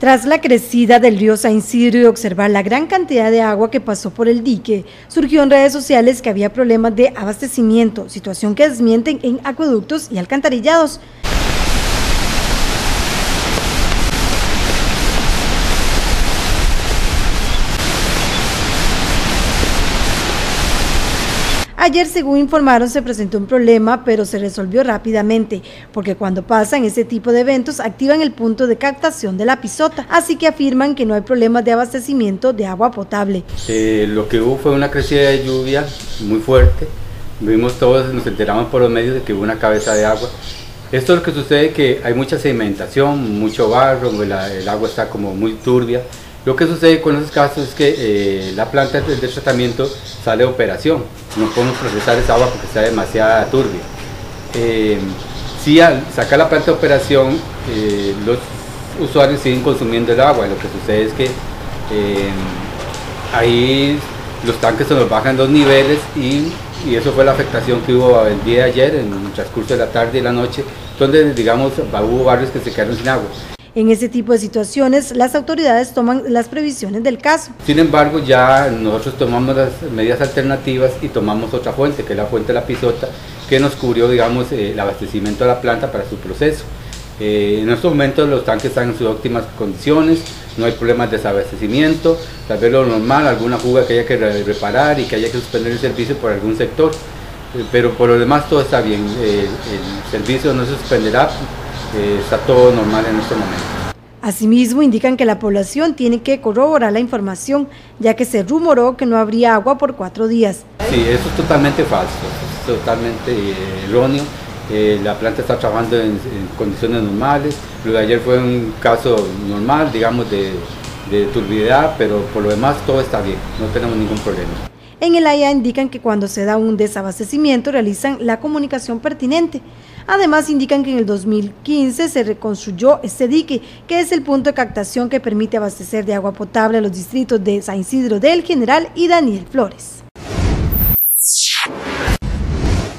Tras la crecida del río San Isidro y observar la gran cantidad de agua que pasó por el dique, surgió en redes sociales que había problemas de abastecimiento, situación que desmienten en acueductos y alcantarillados. Ayer, según informaron, se presentó un problema, pero se resolvió rápidamente, porque cuando pasan este tipo de eventos activan el punto de captación de la Pisota, así que afirman que no hay problemas de abastecimiento de agua potable. Lo que hubo fue una crecida de lluvia muy fuerte, vimos todos, nos enteramos por los medios de que hubo una cabeza de agua. Esto es lo que sucede, que hay mucha sedimentación, mucho barro, el agua está como muy turbia. Lo que sucede con esos casos es que la planta de tratamiento sale de operación, no podemos procesar esa agua porque está demasiado turbia. Si al sacar la planta de operación, los usuarios siguen consumiendo el agua. Lo que sucede es que ahí los tanques se nos bajan 2 niveles y eso fue la afectación que hubo el día de ayer, en el transcurso de la tarde y la noche, donde digamos hubo barrios que se quedaron sin agua. En ese tipo de situaciones, las autoridades toman las previsiones del caso. Sin embargo, ya nosotros tomamos las medidas alternativas y tomamos otra fuente, que es la fuente de la Pisota, que nos cubrió, digamos, el abastecimiento de la planta para su proceso. En estos momentos los tanques están en sus óptimas condiciones, no hay problemas de desabastecimiento, tal vez lo normal, alguna fuga que haya que reparar y que haya que suspender el servicio por algún sector, pero por lo demás todo está bien, el servicio no se suspenderá. Está todo normal en este momento. Asimismo, indican que la población tiene que corroborar la información, ya que se rumoró que no habría agua por 4 días. Sí, eso es totalmente falso, es totalmente erróneo. La planta está trabajando en condiciones normales. Lo de ayer fue un caso normal, digamos, de turbidez, pero por lo demás todo está bien, no tenemos ningún problema. En el AIA indican que cuando se da un desabastecimiento realizan la comunicación pertinente. Además, indican que en el 2015 se reconstruyó este dique, que es el punto de captación que permite abastecer de agua potable a los distritos de San Isidro del General y Daniel Flores.